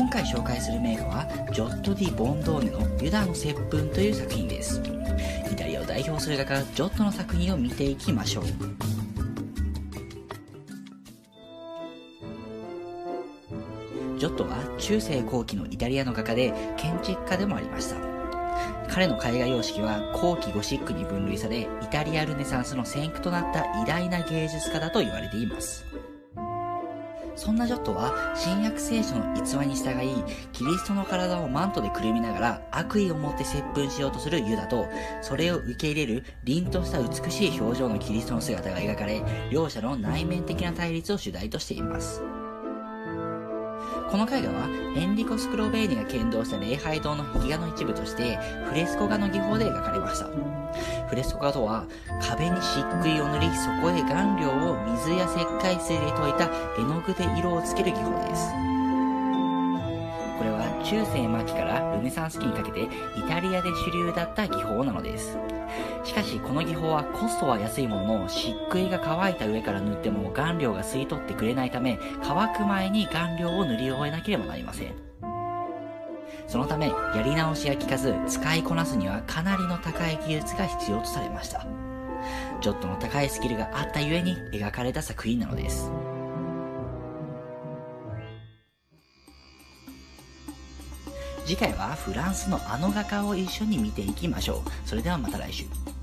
回紹介する名画はジョット・ディ・ボンドーネのユダの接吻という作品です。イタリアを代表する画家ジョットの作品を見ていきましょう。ジョットは中世後期のイタリアの画家で建築家でもありました。彼の絵画様式は後期ゴシックに分類され、イタリアルネサンスの先駆となった偉大な芸術家だと言われています。そんなジョットは新約聖書の逸話に従い、キリストの体をマントでくるみながら悪意を持って接吻しようとするユダと、それを受け入れる凛とした美しい表情のキリストの姿が描かれ、両者の内面的な対立を主題としています。この絵画はエンリコ・スクロベーニが建造した礼拝堂の壁画の一部としてフレスコ画の技法で描かれました。フレスコ画とは壁に漆喰を塗り、そこへ顔料を水や石灰水で溶いた絵の具で色をつける技法です。これは中世末期からルネサンス期にかけてイタリアで主流だった技法なのです。しかしこの技法はコストは安いものの、漆喰が乾いた上から塗っても顔料が吸い取ってくれないため、乾く前に顔料を塗り終えなければなりません。そのためやり直しが効かず、使いこなすにはかなりの高い技術が必要とされました。ジョットの高いスキルがあったゆえに描かれた作品なのです。次回はフランスのあの画家を一緒に見ていきましょう。それではまた来週。